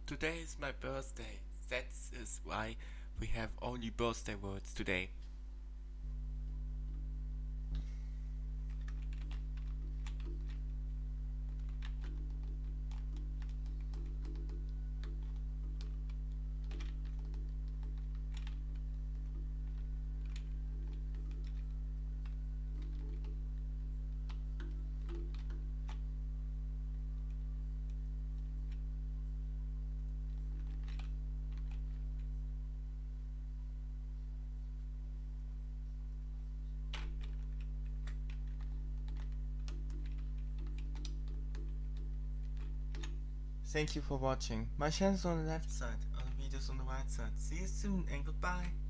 Today is my birthday. That is why we have only birthday words today. Thank you for watching. My channel is on the left side, other videos on the right side. See you soon and goodbye.